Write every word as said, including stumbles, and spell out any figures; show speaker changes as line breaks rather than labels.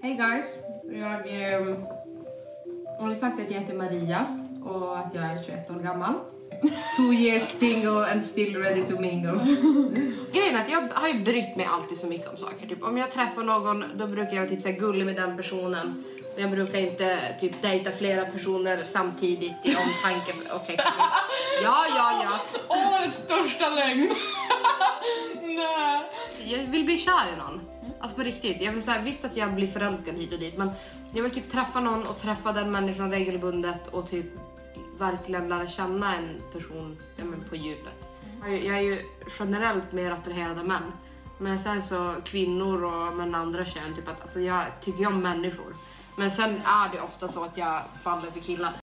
Hej guys, jag eh, har sagt att jag heter Maria och att jag är tjugoett år gammal. Two years single and still ready to mingle.
Grejen är att jag har ju brytt mig alltid så mycket om saker. Typ, om jag träffar någon, då brukar jag typ säga gullig med den personen. Jag brukar inte typ dejta flera personer samtidigt i omtanke. Okej. Okay. Ja, ja, ja.
Årets största lögn. Nej.
Jag vill bli kär i någon. Alltså på riktigt. Jag vill säga, visst att jag blir förälskad hit och dit, men jag vill typ träffa någon och träffa den människan regelbundet och typ verkligen lära känna en person ja, men på djupet. Jag, jag är ju generellt mer attraherad av män. Men sen så kvinnor och men andra kön, typ att alltså jag tycker om människor. Men sen är det ofta så att jag faller för killar.